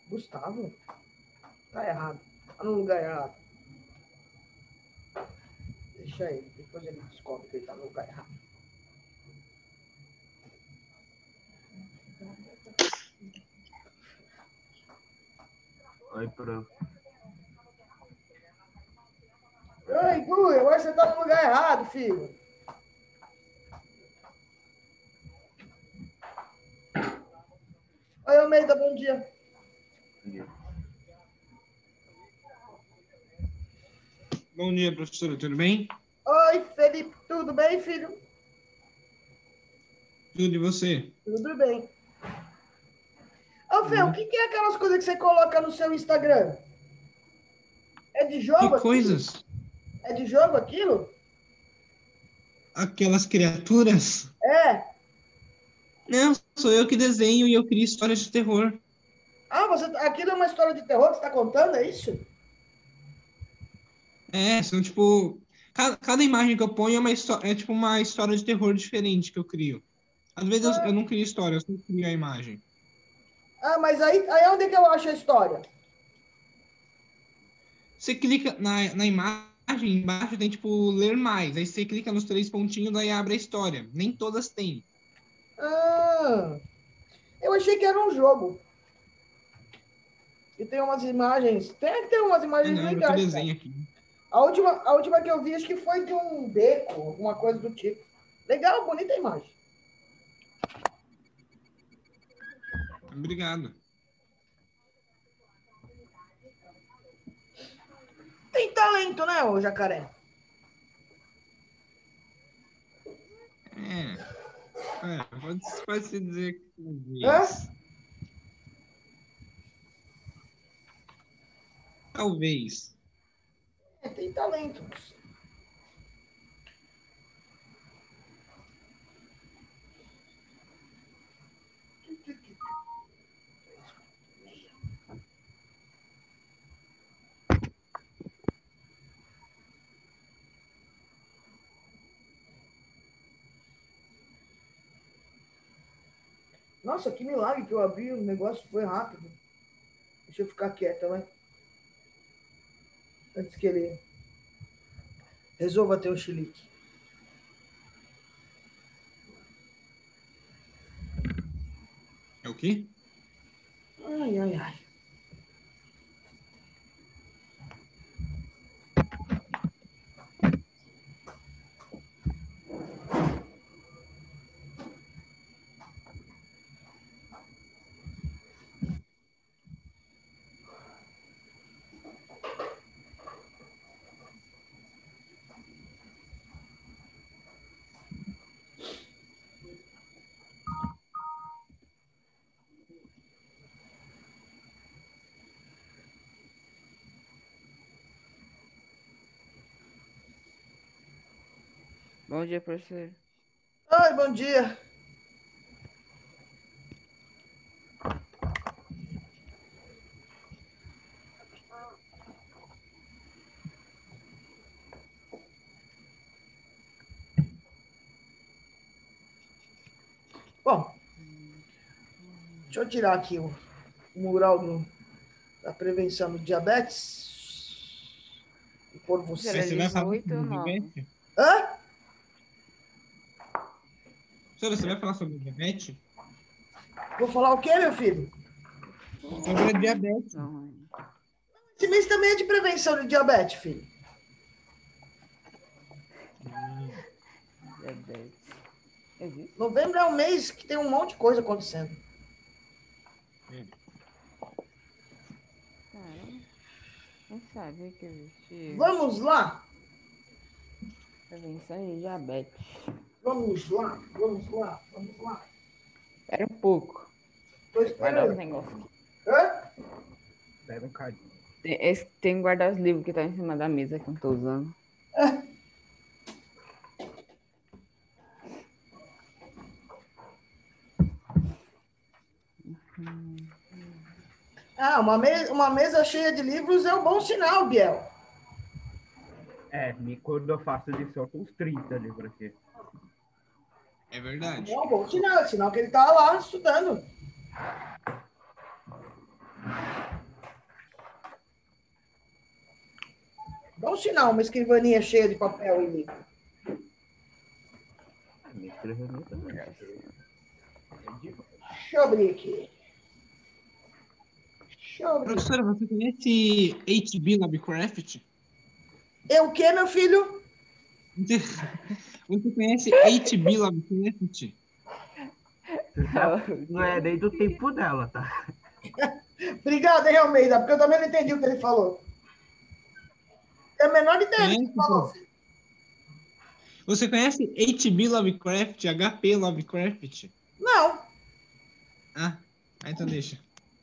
Gustavo? Tá errado. Tá no lugar errado. Deixa ele. Depois ele descobre que ele tá no lugar errado. Oi, pro. Oi, Gu, eu acho que você tá no lugar errado, filho. Oi, Almeida, bom dia. Bom dia, professora, tudo bem? Oi, Felipe, tudo bem, filho? Tudo e você? Tudo bem. Ô, Fê, o que é aquelas coisas que você coloca no seu Instagram? É de Que jogo aquilo? coisas? É de jogo aquilo? Aquelas criaturas? É. Não, sou eu que desenho e eu crio histórias de terror. Ah, aquilo é uma história de terror que você está contando, é isso? São tipo. Cada imagem que eu ponho é tipo uma história de terror diferente que eu crio. Às vezes eu não crio história, eu só crio a imagem. Ah, mas aí onde é que eu acho a história? Você clica na imagem, embaixo tem tipo ler mais. Aí você clica nos três pontinhos, aí abre a história. Nem todas têm. Ah, eu achei que era um jogo. E tem umas imagens. Tem umas imagens Não, eu que legais, cara. desenho aqui. A última que eu vi, acho que foi de um beco, alguma coisa do tipo. Legal, bonita imagem. Obrigado. Tem talento, né, ô jacaré? Pode-se dizer que Hã? talvez. Talvez. Tem talento. Nossa, que milagre que eu abri, o negócio foi rápido. Deixa eu ficar quieto, vai. Antes que ele resolva ter um chilique. É o quê? Ai, ai, ai. Bom dia, professor. Ai, bom dia. Bom, deixa eu tirar aqui o mural da prevenção do diabetes e pôr Professor, você. Mas é você vai falar 18 ou sobre 9? diabetes? Hã? Senhora, você vai falar sobre diabetes? Vou falar o quê, meu filho? Sobre a diabetes. Não, Esse mês também é de prevenção de diabetes, filho. diabetes. Existe? Novembro é um mês que tem um monte de coisa acontecendo. Caramba, nem sabia que existia Vamos lá? prevenção de diabetes. Vamos lá? Vamos lá? Vamos lá? Espera um pouco. Tô Guardar os esperando. negócios aqui. Hã? Pega um cadinho. Tem que guardar os livros que estão em cima da mesa que eu não tô usando. Ah, uma mesa cheia de livros é um bom sinal, Biel. Quando eu faço lição, tem uns 30 livros aqui. É verdade. É um bom sinal, é sinal que ele tá lá estudando. Dá um sinal, uma escrivaninha cheia de papel em mim. Me escreveu também. Deixa eu abrir aqui. Deixa eu abrir. Professora, você conhece H.P. Lovecraft? Eu o quê, meu filho? Você conhece H.P. Lovecraft? Não é nem do tempo dela, tá? Obrigado, hein, Almeida, porque eu também não entendi o que ele falou. Tem a menor ideia do que ele falou, filho. Você conhece H.P. Lovecraft, H.P. Lovecraft? Não. Ah, então deixa.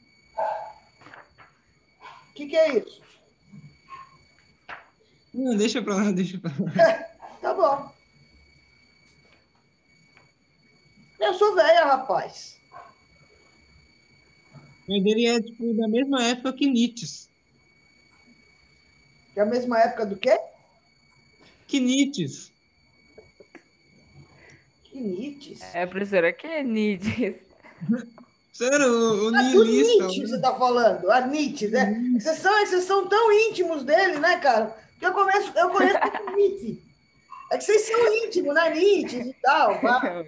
O que é isso? Não, deixa pra lá, deixa pra lá. Tá bom. Eu sou velha, rapaz. Mas ele é, tipo, da mesma época que Nietzsche. É a mesma época do quê? Que Nietzsche. Que Nietzsche. É, professora, que é Nietzsche? Sério, o Do niilista. Nietzsche você tá falando. A Nietzsche, né? Vocês são tão íntimos dele, né, cara? Que eu conheço como Nietzsche. É que vocês são íntimos, né? Nietzsche e tal. Pá.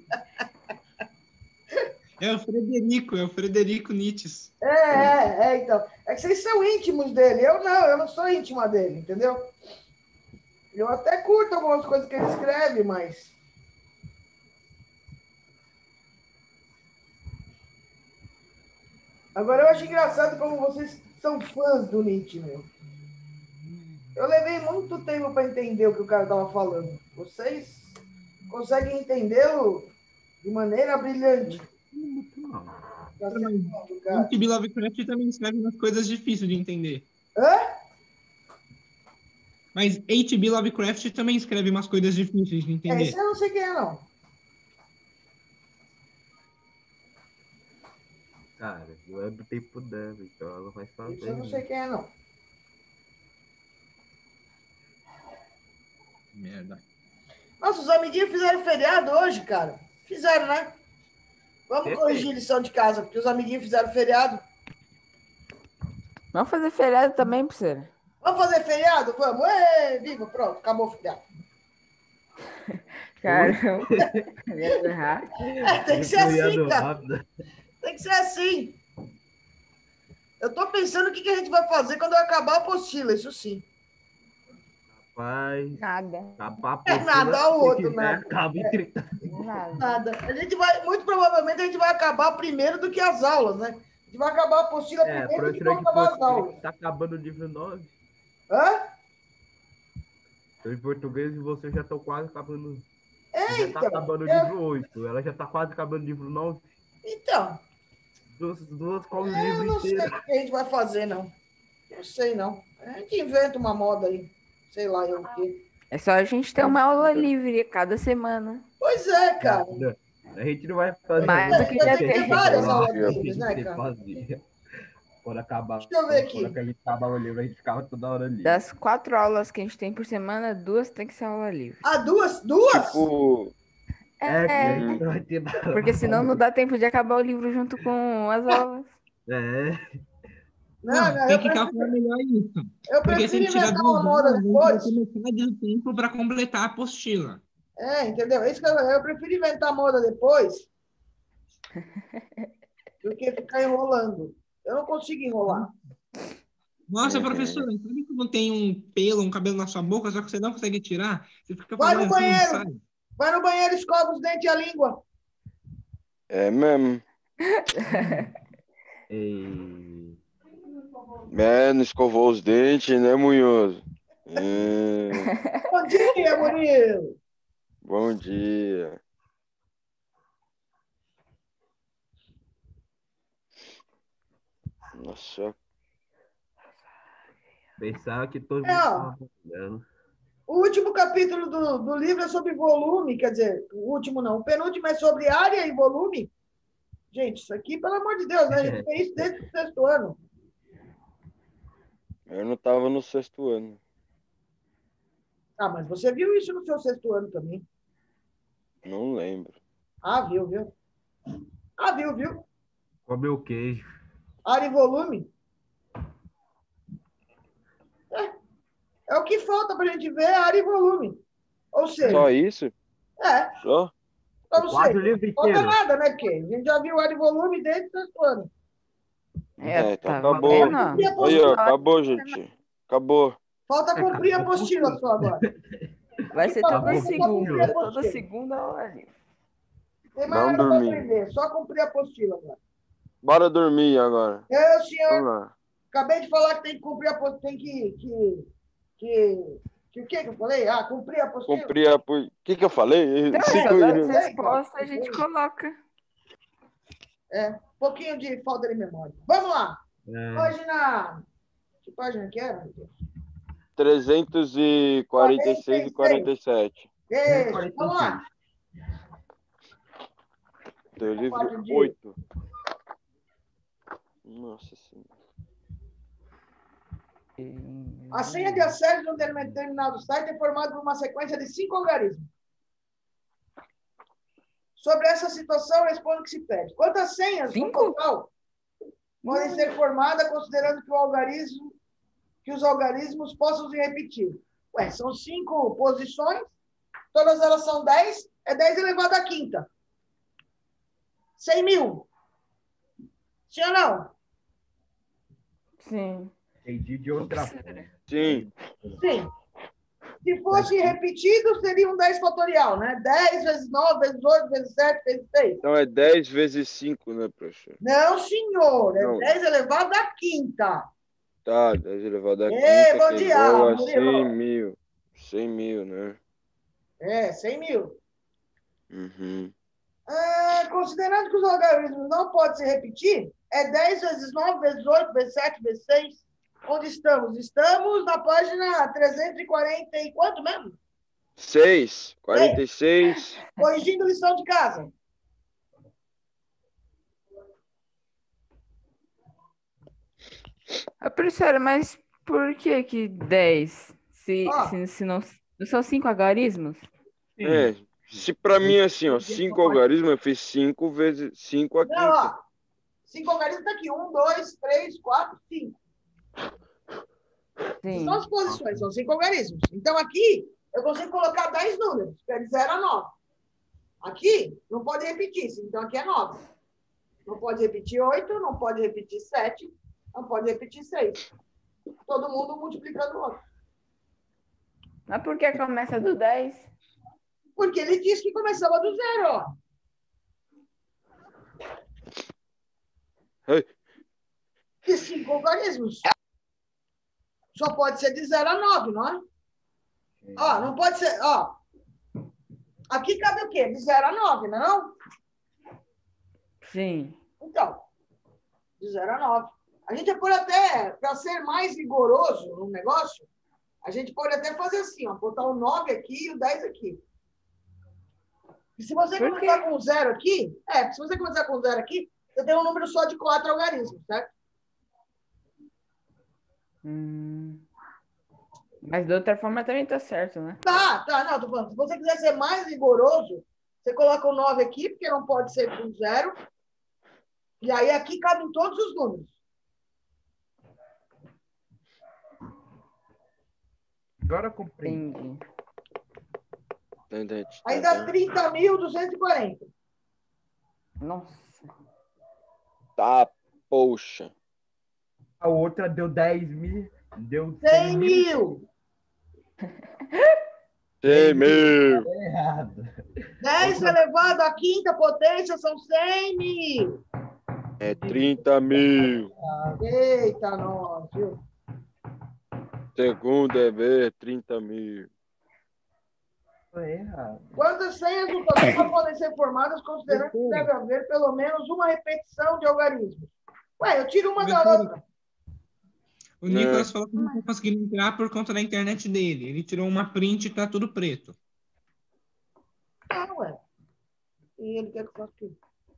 É o Frederico Nietzsche. Então. É que vocês são íntimos dele. Eu não sou íntima dele, entendeu? Eu até curto algumas coisas que ele escreve, mas... Agora, eu acho engraçado como vocês são fãs do Nietzsche, meu. Eu levei muito tempo para entender o que o cara estava falando. Vocês conseguem entendê-lo de maneira brilhante. Não. Tá sendo bom do cara. H.P. Lovecraft também escreve umas coisas difíceis de entender. Hã? Mas H.P. Lovecraft também escreve umas coisas difíceis de entender. Esse eu não sei quem é, não. Cara, não é do tempo dela, então ela vai fazer. Esse eu não sei quem é, não. Merda. Nossa, os amiguinhos fizeram feriado hoje, cara. Fizeram, né? Vamos corrigir lição de casa, porque os amiguinhos fizeram feriado. Vamos fazer feriado também, professora? Vamos fazer feriado? Vamos. Ê, viva, pronto, acabou o feriado. Caramba. Feriado errado. Tem que ser assim, cara. Tem que ser assim. Eu tô pensando o que a gente vai fazer quando eu acabar a apostila, isso sim. Rapaz, Nada. acabar É nada, o outro, né? nada. Acaba em 30. Nada. Nada. A gente vai, muito provavelmente, a gente vai acabar primeiro do que as aulas, né? A gente vai acabar a apostila primeiro do que vai acabar as aulas. Tá acabando o livro 9. Hã? Em português e você já estão quase acabando. É, Já tá acabando o livro 8. Ela já tá quase acabando o livro 9. Então, Duas comem o eu livro não sei inteiro. o que a gente vai fazer, não. Não sei, não. A gente inventa uma moda aí. Sei lá eu o quê. É só a gente ter uma aula livre cada semana. Pois é, cara. A gente não vai fazer. Mais do que já tem. Várias Lá, aulas que a livres, gente né, sempre cara? fazia. Quando acabar. Deixa eu ver aqui. Quando a gente acabava o livro, a gente ficava toda hora ali. Das 4 aulas que a gente tem por semana, 2 tem que ser aula livre. Ah, duas? Duas? Tipo, Que a gente não vai ter nada. Porque senão não dá tempo de acabar o livro junto com as aulas. Não, Tem que calcular melhor isso. eu Porque se a prefiro gente tirar inventar 2 uma moda aulas, a gente vai depois. ter metade do tempo para completar a apostila. Entendeu? Isso que eu prefiro inventar moda depois do que ficar enrolando. Eu não consigo enrolar. Nossa, professora, sabe quando tem um pelo, um cabelo na sua boca, só que você não consegue tirar? Você fica Vai no falando assim, não banheiro. sai. Vai no banheiro, escova os dentes e a língua. é mesmo. Não escovou os dentes, né, Munhoz? Bom dia, Murilo. Bom dia. Nossa, Pensava que todo mundo ó. estava olhando. O último capítulo do livro é sobre volume, quer dizer, o último não, o penúltimo é sobre área e volume. Gente, isso aqui, pelo amor de Deus, né? A gente tem isso desde o 6º ano. eu não tava no 6º ano. Ah, mas você viu isso no seu 6º ano também. Não lembro. Ah, viu? Ah, viu? Comeu queijo. Área e volume. É o que falta para a gente ver, área e volume. Ou seja, Só isso? Só? Ou Quase o seja, livro não falta inteiro. nada, né, Kê? A gente já viu área e volume desde o sexto ano. Então Tá acabou. vendo? E a Aí, ó, apostila? acabou, gente. Acabou. Falta cumprir a apostila só agora. Vai ser Acabou toda a segunda, apostila. toda segunda hora. Tem mais Vamos nada para dormir. aprender, só cumprir a apostila agora. Bora dormir agora. Senhor, Vamos lá. acabei de falar que tem que cumprir a apostila, tem que o que eu falei? Cumprir a apostila. Cumprir a... O que eu falei? Então, Cinco só dá as minutos. respostas a gente coloca. Um pouquinho de falta de memória. Vamos lá. Página... Que página que era? 346 e 47. Isso, vamos lá. Teu livro Página de- 8. Nossa senhora. A senha de acesso de um determinado site é formada por uma sequência de 5 algarismos. Sobre essa situação, responda o que se pede. Quantas senhas no 5? total podem ser formadas, considerando que os algarismos possam se repetir? São 5 posições, todas elas são 10, é 10 elevado à quinta. 100 mil. Sim ou não? Sim. Entendi de outra forma. Sim. Sim. Se fosse repetido, seria um 10 fatorial, né? 10 vezes 9, vezes 8, vezes 7, vezes 6. Então é 10 vezes 5, né, professor? Não, senhor. É Não. 10 elevado à quinta. Tá, 10 elevado a Ei, quinta, bom que é dia, igual a Murilo. 100 mil. 100 mil, né? 100 mil. Uhum. Considerando que os algarismos não podem se repetir, é 10 vezes 9, vezes 8, vezes 7, vezes 6. Onde estamos? Estamos na página 340 e quanto mesmo? 6, 46. Corrigindo lição de casa. Professora, mas por que 10? Ó. Se não são 5 algarismos? É, se pra mim assim, ó, 5 algarismos, eu fiz 5 vezes 5 aqui. Não, ó. 5 algarismos tá aqui. 1, 2, 3, 4, 5. Sim. São as posições, são 5 algarismos. Então, aqui, eu consigo colocar 10 números, que é de 0 a 9. Aqui, não pode repetir, então aqui é 9. Não pode repetir 8, não pode repetir 7, não pode repetir 6. Todo mundo multiplicando o outro. Mas por que começa do 10? Porque ele disse que começava do 0, ó. Ei. Que 5 algarismos. Só pode ser de 0 a 9, não é? Ó, não pode ser, ó. Aqui cabe o quê? De 0 a 9, não é não? Sim. Então, de 0 a 9. A gente pode até, para ser mais rigoroso no negócio, a gente pode até fazer assim, ó, botar o 9 aqui e o 10 aqui. E se você Por começar quê? com 0 aqui, se você começar com 0 aqui, você tem um número só de 4 algarismos, certo? Mas de outra forma também tá certo, né? Tá, não, tô falando. Se você quiser ser mais rigoroso, você coloca o 9 aqui, porque não pode ser com 0. E aí aqui cabem todos os números. Agora eu compreendo. Entendi. Aí dá 30.240. Nossa. Tá, poxa. A outra deu 10 mil. Deu 100 mil. 100 mil. Errado. 10 elevado à quinta potência são 100 mil. É 30 mil. Eita, nós, viu? Segundo é ver, 30 mil. Foi errado. Quantas senhas no total podem ser formadas, considerando que deve haver pelo menos uma repetição de algarismos? Eu tiro uma da outra. O Nicolas falou que não tá conseguindo entrar por conta da internet dele. Ele tirou uma print e tá tudo preto. E ele quer que eu faça o quê?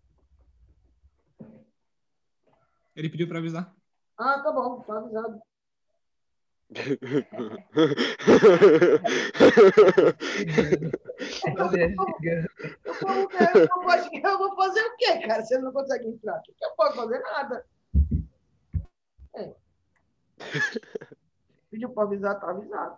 Ele pediu para avisar. Tá bom, tá avisado. Eu vou fazer o quê, cara? Se ele não consegue entrar, o que eu posso fazer? Nada. Pediu para avisar, tá avisado.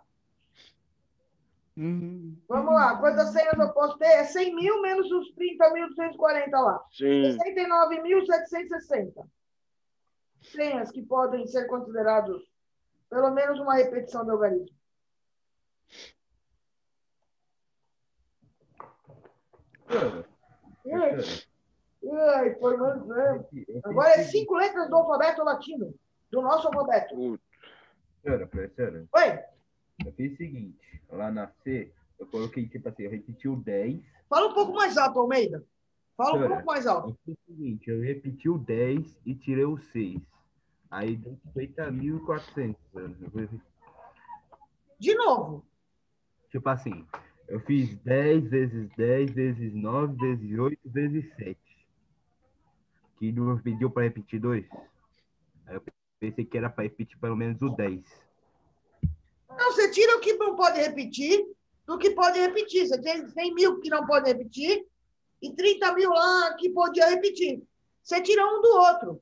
Uhum. Vamos lá, quantas senhas eu posso ter? É 100 mil menos os 30.240 lá. Sim. 69.760. Senhas que podem ser considerados pelo menos uma repetição do algarismo. Professora, professora, Ai, foi muito mesmo. eu fiz Agora é o seguinte, 5 letras do alfabeto latino, do nosso alfabeto. Putz. professora, Oi, eu fiz o seguinte, lá na C, eu coloquei, tipo assim, eu repeti o 10. fala um pouco mais alto, Almeida. Fala um Professora, pouco mais alto. eu fiz o seguinte, eu repeti o 10 e tirei o 6. Aí deu 50.400. De novo. Tipo assim, eu fiz 10 vezes 10 vezes 9 vezes 8 vezes 7. Que não pediu para repetir 2. Aí eu pensei que era para repetir pelo menos o 10. Não, você tira o que não pode repetir do que pode repetir. Você tem 100 mil que não pode repetir e 30 mil lá que podia repetir. Você tira um do outro.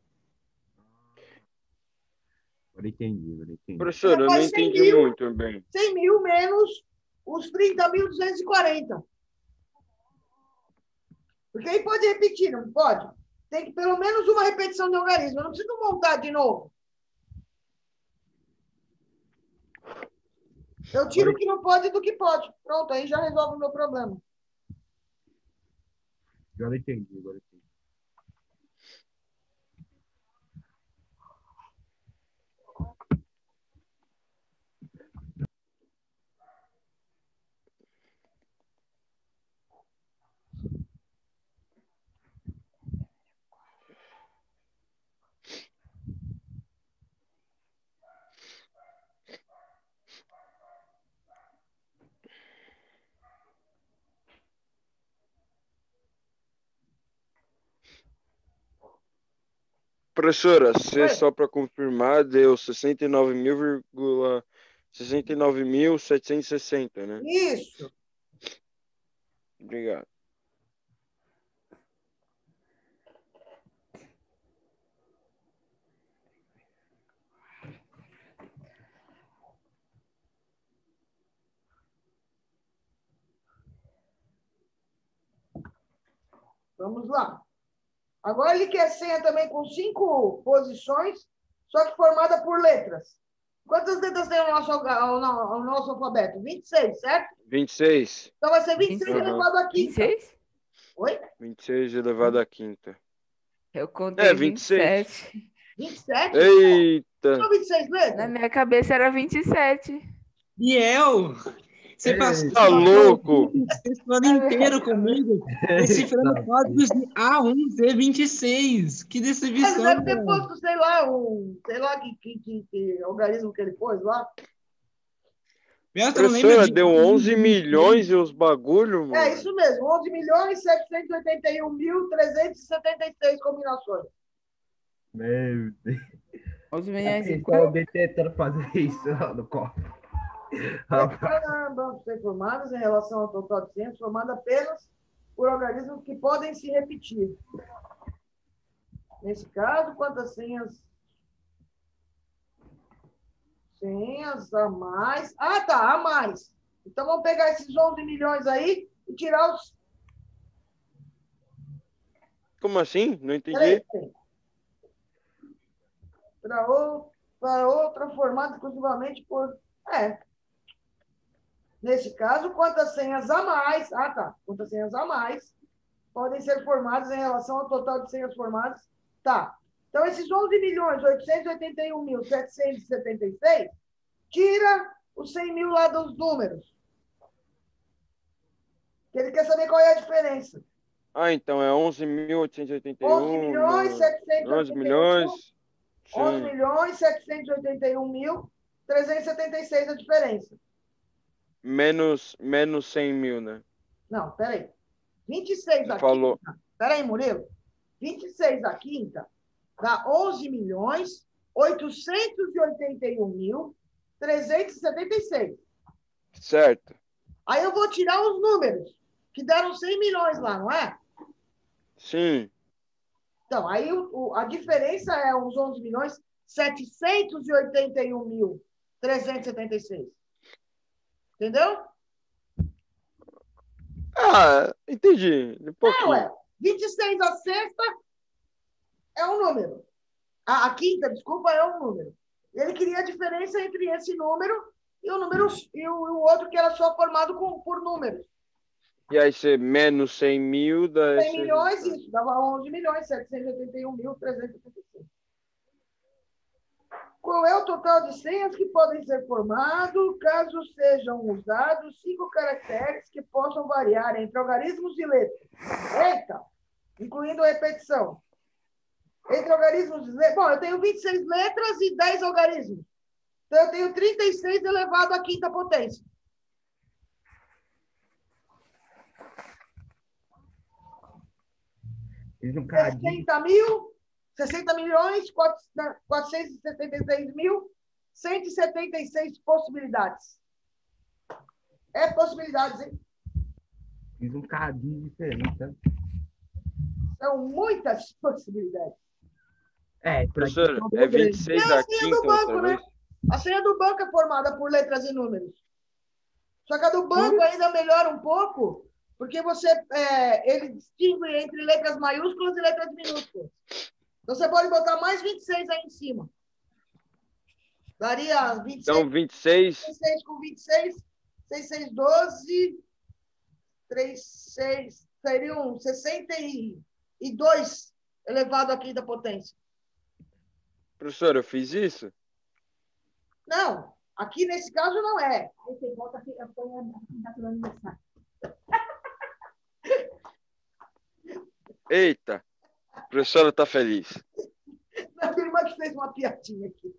Agora entendi, agora entendi. Professora, eu não faz 100 entendi mil. muito bem. 100 mil menos os 30.240. Porque aí pode repetir, não pode? Tem que pelo menos uma repetição de algarismo. Eu não preciso montar de novo. Eu tiro o que não pode do que pode. Pronto, aí já resolve o meu problema. Agora entendi, agora entendi. Professora, C, Oi. só para confirmar, deu 69.760, né? Isso. Obrigado. Vamos lá. Agora ele quer senha também com 5 posições, só que formada por letras. Quantas letras tem o nosso alfabeto? 26, certo? 26. Então vai ser 26 26. elevado a quinta. 26? Oi? 26 elevado à quinta. Eu contei 26. 27. 27? Eita! São 26 Na letras? minha cabeça era 27. Biel, você passou Tá louco? esse ano inteiro comigo, decifrando códigos de A1Z26. Que Mas decepção, deve ter cara. posto, sei lá que organismo que ele pôs lá. Biel, tu não lembra Professora, de deu 11 milhões e os bagulho, mano. É isso mesmo, 11.781.376 combinações. Meu Deus. 11 Já milhões e pensou alguém tentando fazer isso lá no copo? Rapaz, Vão ser formadas em relação ao total de senhas, formada apenas por organismos que podem se repetir. Nesse caso, quantas senhas? Senhas a mais. Ah, tá, a mais. Então, vamos pegar esses 11 milhões aí e tirar os... Como assim? Não entendi. Peraí. Para outra formada exclusivamente por... Nesse caso, quantas senhas a mais... Ah, tá. Quantas senhas a mais podem ser formadas em relação ao total de senhas formadas? Tá. Então, esses 11.881.776, tira os 100 mil lá dos números. Ele quer saber qual é a diferença. Ah, então é 11.881. 11 11.781. milhões. 11.781.376 a diferença. Menos 100 mil, né? Não, peraí. 26 Você a falou. quinta. Peraí, Murilo. 26 a quinta dá 11.881.376. Certo. Aí eu vou tirar os números, que deram 100 milhões lá, não é? Sim. Então, aí a diferença é os 11 milhões 781.376. Entendeu? Ah, entendi. Um pouquinho. Ué. 26 a sexta é um número. A quinta, desculpa, é um número. Ele queria a diferença entre esse número e o número e o outro que era só formado por números. E aí você menos 100 mil dá 100 esse milhões, resultado. isso, dava 11.781.376. Qual é o total de senhas que podem ser formados caso sejam usados 5 caracteres que possam variar entre algarismos e letras? Eita! Incluindo repetição. Entre algarismos e letras. Bom, eu tenho 26 letras e 10 algarismos. Então, eu tenho 36 elevado à quinta potência. Fiz um cadinho. 60.476.176 possibilidades. É possibilidades, hein? Fiz um cadinho diferente, sabe? São muitas possibilidades. Professor, isso é 26 É a a senha quinta do banco, outra né? vez? A senha do banco é formada por letras e números. Só que a do banco ainda melhora um pouco, porque ele distingue entre letras maiúsculas e letras minúsculas. Então, você pode botar mais 26 aí em cima. Daria 26, Então, 26, 26 com 26, 6612, 36, seriam 62 elevado à quinta potência. professor, eu fiz isso? Não, aqui nesse caso não é. Aí você volta aqui, eu ponho a data do aniversário. Eita, a professora tá feliz. A minha irmã que fez uma piadinha aqui.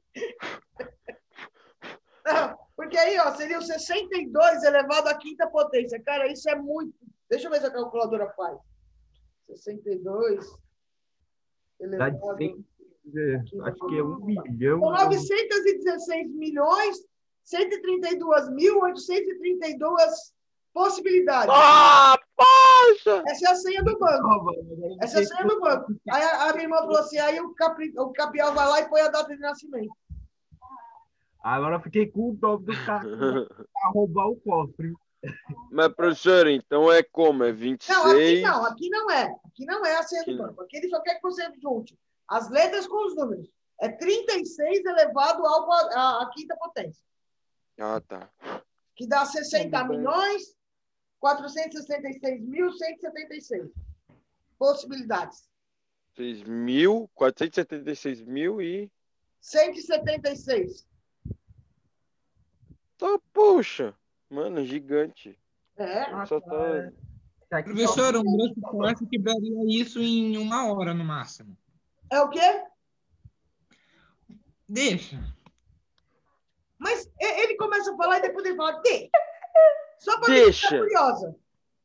Não, porque aí, ó, seria o 62 elevado à quinta potência. Cara, isso é muito. Deixa eu ver se a calculadora faz. 62 Dá elevado. de 100, acho que é 1 milhão. São 916.132.832 possibilidades. Ah, poxa! Essa é a senha do banco. Essa é a senha do banco. Aí a minha irmã falou assim, aí o Capial vai lá e põe a data de nascimento. Agora eu fiquei com o dó do cara pra roubar o cofre. Mas, professor, então é como? É Não, 26? aqui não é. Aqui não é a senha do banco. Aqui ele só quer que você junte as letras com os números. É 36 elevado à quinta potência. Ah, tá. Que dá 60.466.176 possibilidades. 6.476 mil e... 176. Tá, poxa. Mano, gigante. É. Só tá... Professor, um branco forte quebraria isso em 1 hora no máximo. É o quê? Deixa. Mas ele começa a falar e depois ele fala, só para me Deixa. deixar curiosa.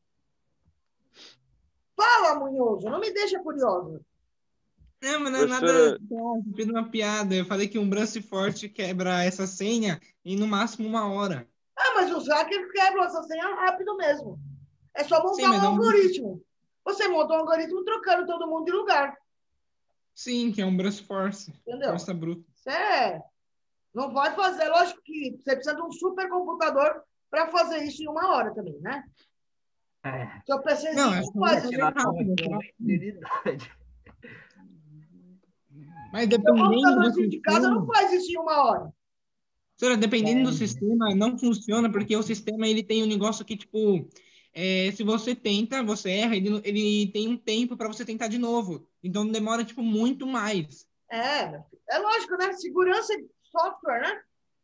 Fala, Munhoso, não me deixa curiosa. Não, mas não é nada. Eu fiz uma piada. Eu falei que um branco forte quebra essa senha em no máximo 1 hora. Ah, mas os hackers quebram essa senha rápido mesmo. É só montar Sim, mas um não- algoritmo. Você monta um algoritmo trocando todo mundo de lugar. Sim, que é um Bruce Force. Entendeu? Força bruta. Você não vai fazer. Lógico que você precisa de um supercomputador para fazer isso em 1 hora também, né? É. Seu PCzinho Não, não, é só faz você isso. lá. rápido, tá? Eternidade. Mas Seu dependendo do computadorzinho de casa não sistema, faz isso em 1 hora. senhora, dependendo do sistema, não funciona, porque o sistema ele tem um negócio que, tipo, se você tenta, você erra, ele tem um tempo para você tentar de novo. Então demora, tipo, muito mais. É lógico, né? Segurança de software, né?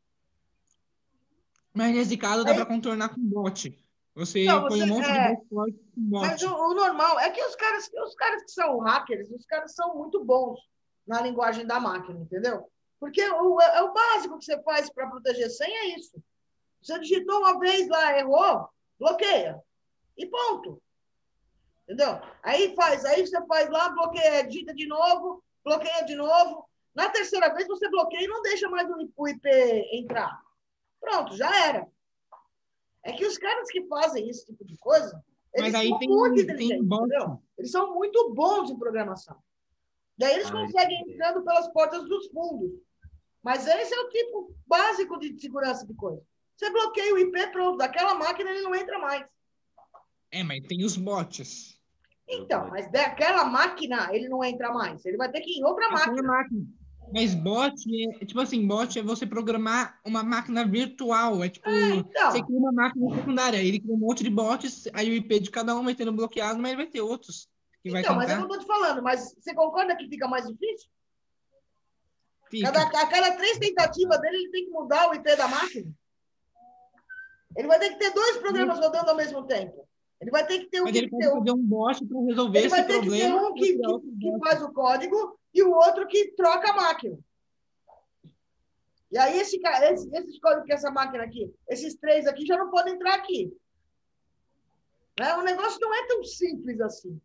Mas nesse caso dá Aí- para contornar com bot. Você Não, põe um monte de bot forte com Mas bot. o normal é que os caras que são hackers, os caras são muito bons na linguagem da máquina, entendeu? Porque é o básico que você faz para proteger senha é isso. Você digitou uma vez lá, errou, bloqueia. E ponto. Entendeu? Aí você faz lá, bloqueia, digita de novo, bloqueia de novo. Na terceira vez você bloqueia e não deixa mais o IP entrar. Pronto, já era. É que os caras que fazem esse tipo de coisa, eles Mas aí são tem muito inteligentes, bot. entendeu? Eles são muito bons em programação. Daí eles conseguem entrando pelas portas dos fundos. Mas esse é o tipo básico de segurança de coisa. Você bloqueia o IP, pronto, daquela máquina ele não entra mais. Mas tem os bots. Então, mas daquela máquina ele não entra mais. Ele vai ter que ir em outra Aquela máquina. máquina. Mas bot tipo assim, bot é você programar uma máquina virtual. É tipo, então. você cria uma máquina secundária, ele cria um monte de bots, aí o IP de cada um vai sendo bloqueado, mas vai ter outros que vai Então, mas é o que tentar. eu tô te falando. Mas você concorda que fica mais difícil? Fica. A cada 3 tentativas dele, ele tem que mudar o IP da máquina. Ele vai ter que ter 2 programas rodando ao mesmo tempo. Ele vai ter que ter um Mas ele pode fazer um bot para resolver Ele esse vai ter que ter problema. um que faz o código e o outro que troca a máquina. E aí, esses códigos que essa máquina aqui, esses 3 aqui já não podem entrar aqui. Né? O negócio não é tão simples assim.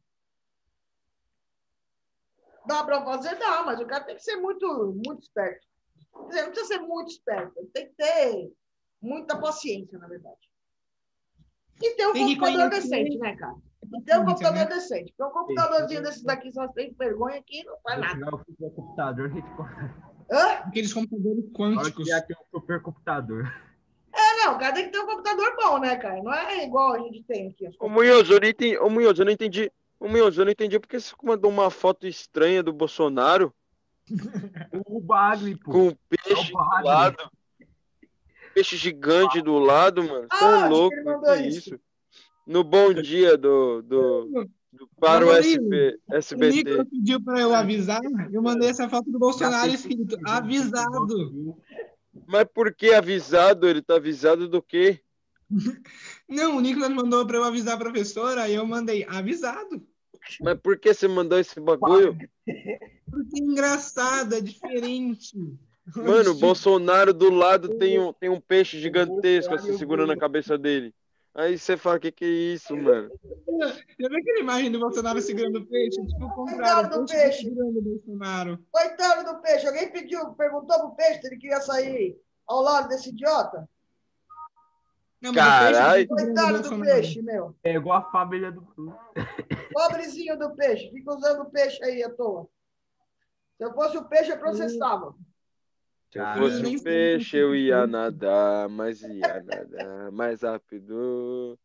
Dá para fazer? Dá, mas o cara tem que ser muito, muito esperto. Quer dizer, não precisa ser muito esperto, ele tem que ter muita paciência, na verdade. E ter um computador decente, né, cara? E ter um computador decente. Porque um computadorzinho desses daqui, só tem vergonha aqui, não faz nada. O computador, a gente... Aqueles computadores quânticos. Já tem um supercomputador. Não, o cara tem que ter um computador bom, né, cara? Não é igual a gente tem aqui. Ô, Munhoz, eu não entendi. Eu não entendi porque você mandou uma foto estranha do Bolsonaro. O Bagre, pô. Com um peixe do lado. Peixe gigante do lado, mano. Você é louco, que isso? No Bom Dia para o SBT. O Nicolas pediu para eu avisar, eu mandei essa foto do Bolsonaro escrito avisado. Mas por que avisado? Ele tá avisado do quê? Não, o Nicolas mandou para eu avisar a professora, aí eu mandei avisado. Mas por que você mandou esse bagulho? Porque é engraçado, é diferente. Mano, o Bolsonaro do lado tem um peixe gigantesco assim segurando a cabeça dele. Aí você fala, o que é isso, mano? Já viu aquela imagem do Bolsonaro segurando o peixe? Tipo o contrário, Coitado do peixe. Segurando o Bolsonaro. Coitado do peixe. Alguém perguntou pro peixe se ele queria sair ao lado desse idiota? Não, caralho. Coitado do peixe, meu. É igual a família do... Pobrezinho do peixe. Fica usando o peixe aí à toa. Se eu fosse o peixe, eu processava. Se eu fosse um peixe, eu ia nadar, mas ia nadar mais rápido.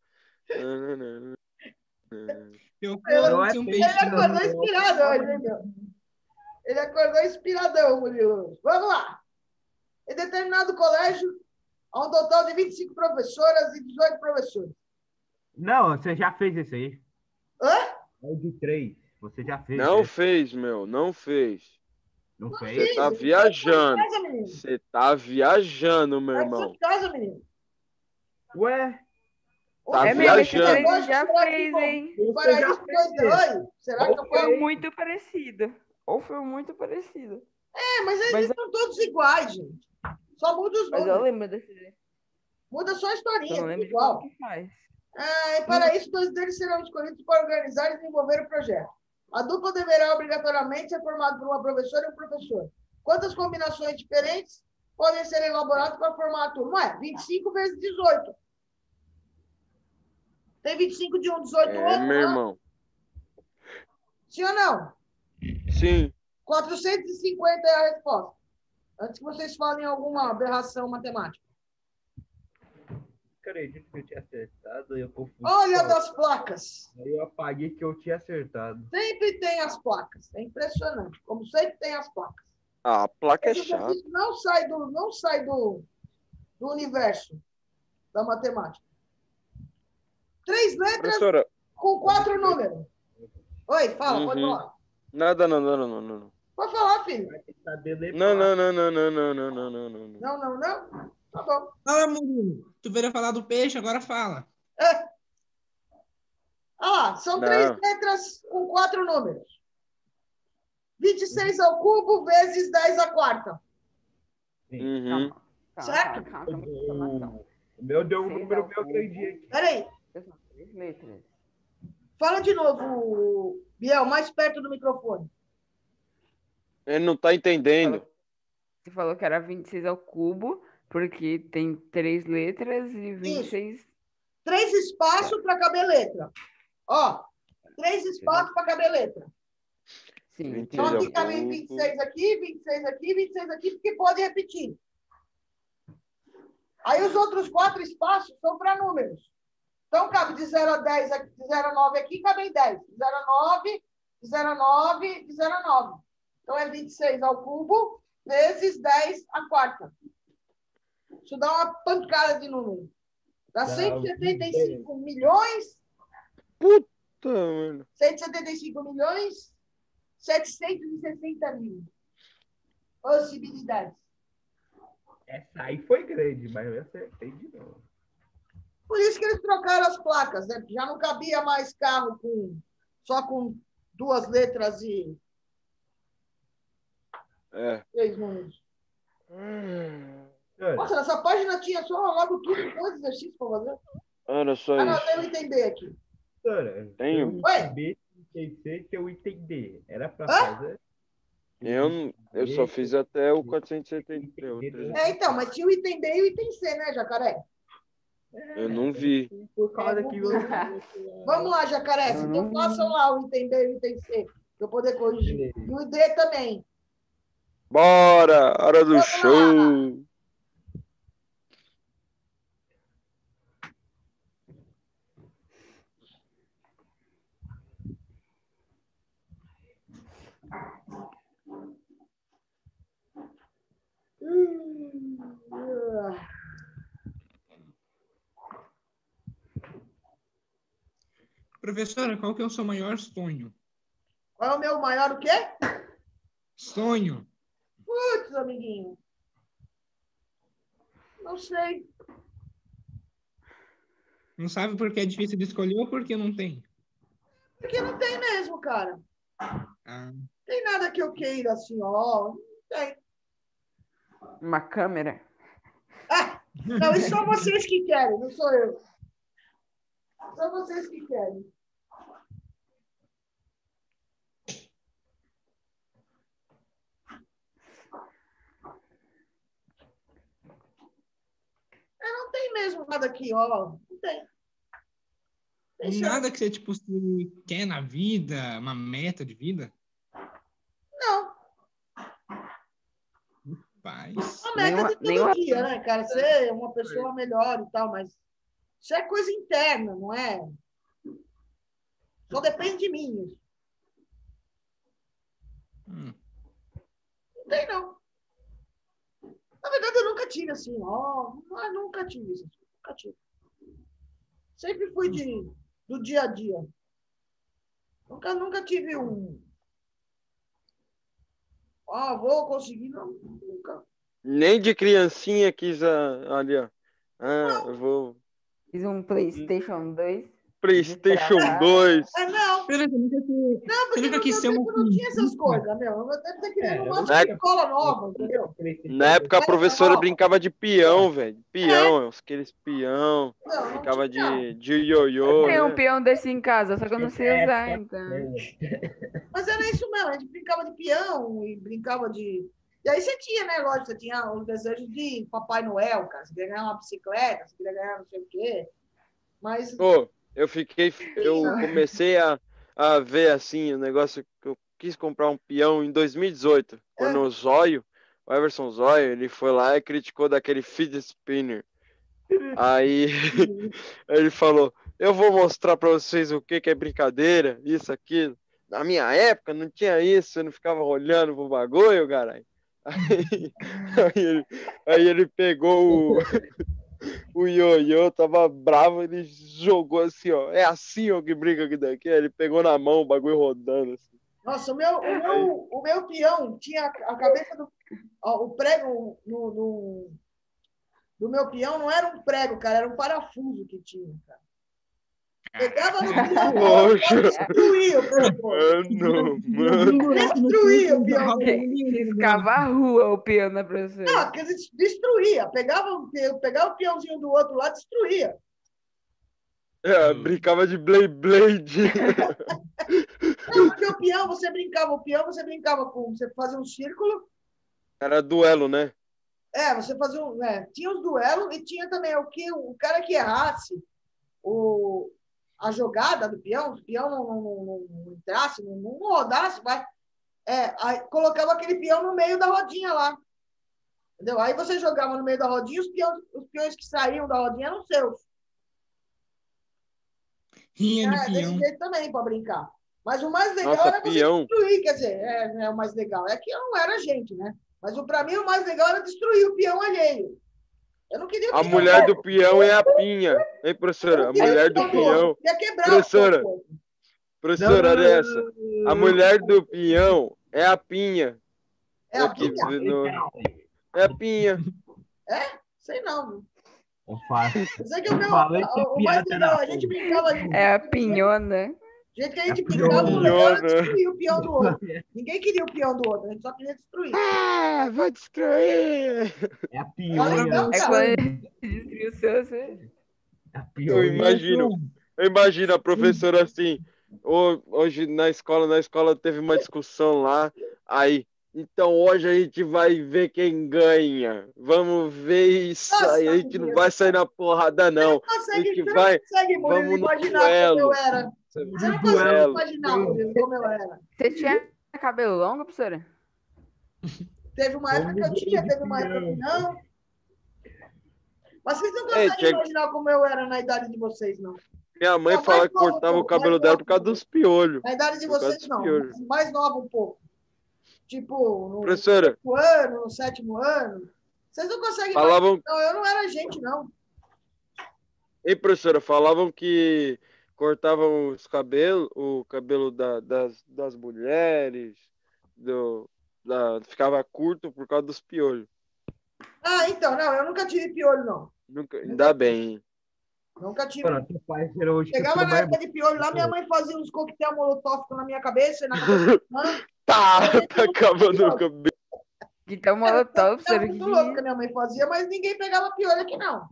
Ele acordou inspirado hoje, hein, meu? Ele acordou inspiradão, Murilo. Vamos lá. Em determinado colégio, há um total de 25 professoras e 18 professores. Não, você já fez isso aí. Hã? É o de 3. Você já fez. Não fez, meu. Não fez. Não fez? Você tá viajando. Você tá viajando, meu irmão. Sai de casa, menino. Ué? Tá viajando. Você Já fez, hein? Será que foi muito parecido. Ou foi muito parecido. Mas eles estão todos iguais, gente. Só muda os nomes. Mas eu lembro desse. Muda só a historinha. Eu não lembro igual. de como que faz. E para isso, 2 deles serão escolhidos para organizar e desenvolver o projeto. A dupla deverá obrigatoriamente ser formada por uma professora e um professor. Quantas combinações diferentes podem ser elaboradas para formar a turma? 25 vezes 18. Tem 25 de um, 18 do outro. Meu irmão. Sim ou não? Sim. 450 é a resposta. Antes que vocês falem alguma aberração matemática. Acredito que eu tinha acertado e eu confundi. Olha das placas. Aí eu apaguei que eu tinha acertado. Sempre tem as placas. É impressionante. Como sempre tem as placas. A placa é chata. Não sai do universo da matemática. 3 letras Professora, com 4 números. Oi, fala, pode falar. Nada, não. Pode falar, filho. Não. Não? Tá bom. Fala, Murilo. Tu veio falar do peixe, agora fala. São 3 letras com 4 números. 26 ao cubo vezes 10 à quarta. Uhum. Certo? O meu deu um número que eu aprendi aqui. Peraí. 3 letras. Fala de novo, Biel, mais perto do microfone. Ele não tá entendendo. Você falou que era 26 ao cubo, porque tem 3 letras e 26... Isso. 3 espaços para caber letra. 3 espaços para caber letra. Sim. 26 Então ao aqui cabem cubo. 26 aqui, 26 aqui, 26 aqui, porque pode repetir. Aí os outros 4 espaços são para números. Então cabe de 0 a 10, de 0 a 9 aqui, cabem 10. De 0 a 9, de 0 a 9, de 0 a 9. Então é 26 ao cubo vezes 10 à quarta. Isso dá uma pancada de número. Dá 175 milhões, Puta, mano. 175 milhões, 760 mil possibilidades. Essa aí foi grande, mas eu acertei de novo. Por isso que eles trocaram as placas, né? Porque já não cabia mais carro só com 2 letras e É. 3 números. Cara, Nossa, nessa página tinha só logo tudo, 2 exercícios para fazer. Era só Ah, não, isso. eu entender aqui. cara, Tenho. tem o Oi? item B, tem C, tem o item D. Era pra Hã? fazer. Eu só fiz até o 470. Então, mas tinha o item B e o item C, né, Jacaré? Eu não vi. Por causa que eu... Vamos lá, Jacaré. Eu Então não façam lá o item B e o item C, para eu poder corrigir. E o D também. Bora! Hora do Vamos show! Professora, qual que é o seu maior sonho? Qual é o meu maior o quê? Sonho. Putz, amiguinho. Não sei. Não sabe porque é difícil de escolher ou porque não tem? Porque não tem mesmo, cara. Ah, Tem nada que eu queira assim, ó. Não tem. Uma câmera. Ah, não, isso são vocês que querem, não sou eu. São vocês que querem. Não tem mesmo nada aqui, ó. Não tem. Deixa eu- nada que você, tipo, se quer na vida, uma meta de vida? Não. Paz. A meta de todo Nenhuma- dia, né, cara? Ser uma pessoa melhor e tal, mas isso é coisa interna, não é? Só depende de mim. Isso. Não tem, não. Na verdade, eu nunca tive assim, ó. Eu nunca tive isso. Nunca tive. Sempre fui do dia a dia. Nunca tive um. Ah, vou conseguir. Não, nunca. Nem de criancinha quis ali, ó. Ah, eu vou. Fiz um PlayStation 2. PlayStation Destravado. 2. Ah, não. Você nunca quis, Não, porque você nunca no quis meu ser uma tempo não tinha essas cientista? coisas, meu. No meu tempo você queria uma Na- escola nova, entendeu? Na época a professora brincava de peão, velho. Peão, aqueles peão. Não, não Brincava tinha. de ioiô, Tem um né? peão desse em casa, só que eu não sei usar, então. Mas era isso mesmo, a gente brincava de peão e brincava de. E aí você tinha, né? Lógico, você tinha os desejos de Papai Noel, cara. Você queria ganhar uma bicicleta, você queria ganhar não sei o quê. Mas. Pô, eu comecei a ver assim o negócio que eu quis comprar um peão em 2018, quando o Everson Zóio, ele foi lá e criticou daquele fidget spinner. Aí ele falou: "Eu vou mostrar pra vocês o que é brincadeira, isso, aquilo. Na minha época não tinha isso, eu não ficava olhando pro bagulho, caralho." Aí ele pegou o ioiô, tava bravo, ele jogou assim, ó. É assim, ó, que brinca aqui daqui. Aí ele pegou na mão o bagulho rodando assim. Nossa, o meu peão tinha a cabeça do. Ó, o prego do meu peão não era um prego, cara, era um parafuso que tinha, cara. Pegava no peão, Poxa. destruía o peão. Mano. Destruía o peão. Riscava a rua o peão da professora. Não, porque destruía. Pegava o peãozinho do outro lado, destruía. Brincava de Blade. Não, porque o peão, você brincava com. Você fazia um círculo. Era duelo, né? Você fazia um. Tinha os duelos e tinha também o cara que errasse a jogada do peão, se o peão não entrasse, não rodasse, Aí colocava aquele peão no meio da rodinha lá. Entendeu? Aí você jogava no meio da rodinha, os peões que saíam da rodinha eram seus. Rinha de Desse peão. jeito também, para brincar. Mas o mais legal Nossa, era você peão. destruir, quer dizer, é o mais legal. É que eu não era gente, né? Mas para mim o mais legal era destruir o peão alheio. Eu não queria A peão mulher novo. do peão é a pinha. Hein, professora? Eu A não queria mulher do novo. peão. Eu queria quebrar Professora. o peão. Professora, olha essa. A mulher do peão é a pinha. É a Aqui, pinha? É a pinha. Sei não. Eu faço. Eu sei que o Falei que o mais piada legal, da a gente porra. brincava. É a pinhona. Do jeito que a gente É a brincava, o pinhona. legal era destruir o peão do outro. Ninguém queria o peão do outro, a gente só queria destruir. Ah, vou destruir. É a Olha, pionha. então, É cara. quando ele destruiu o seu, você... É a Eu pionha. imagino a professora assim. Hoje na escola teve uma discussão lá. Aí, então hoje a gente vai ver quem ganha. Vamos ver isso Nossa, aí. A gente não Deus. vai sair na porrada, não. Você A gente não vai. consegue, Murilo, Vamos no imaginar como duelo. eu era. Você não consegue Duelo. imaginar, Murilo, como eu era. Você tinha cabelo longo, professora? Teve uma época que eu tinha, teve uma época que não. Mas vocês não conseguem tinha- imaginar como eu era na idade de vocês, não. Minha mãe Não, fala mais que novo, cortava o mais cabelo novo. dela por causa dos piolhos. Na idade de Por causa vocês, dos não. piolhos. Mais nova um pouco. Tipo, no Professora, 5º ano, no 7º ano. Vocês não conseguem falavam. imaginar. Não, eu não era gente, não. Ei, professora, falavam que cortavam o cabelo das mulheres, ficava curto por causa dos piolhos. Ah, então, não, eu nunca tive piolho, não. Ainda bem. Nunca tive. Mano, teu pai cheirou hoje que Chegava eu na época de piolho lá, minha mãe fazia uns coquetel molotov na minha cabeça e na cabeça da minha irmã. Tá acabando o cabelo. Que tá molotov, Era professora. muito louco que a minha mãe fazia, mas ninguém pegava piolho aqui, não.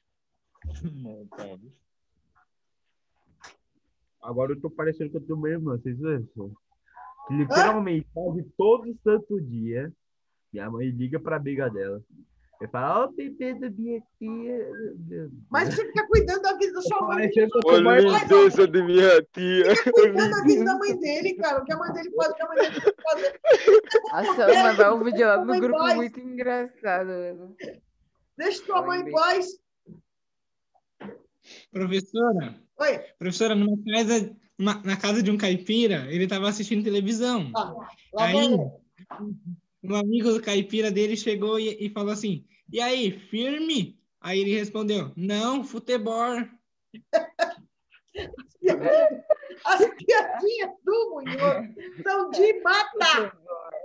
Agora eu tô parecendo que eu tô meio, mano. Vocês viram? Que literalmente, quase todo santo dia, minha mãe liga pra amiga dela. Eu falo, ó, o bebê da minha tia. Mas você fica cuidando da vida da sua mãe. Parecendo que eu tô Olha mais. a lindeza de minha tia. Fica cuidando da vida da mãe dele, cara. O que a mãe dele faz, o que a mãe dele tem que fazer. Nossa, eu vou mandar um vídeo lá no Mãe grupo paz. muito engraçado, mano. Deixa tua mãe em paz. Professora, na casa de um caipira, ele tava assistindo televisão. Ah, lá Aí, vai eu. um amigo do caipira dele chegou e falou assim, e aí, firme? Aí ele respondeu, não, futebol. As piadinhas do Munhoz são de matar.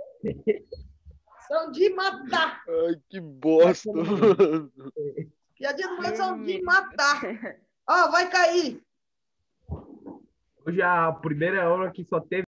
São de matar. Ai, que bosta. Piadinhas do Munhoz são de matar. Ó, vai cair. Hoje a primeira aula que só teve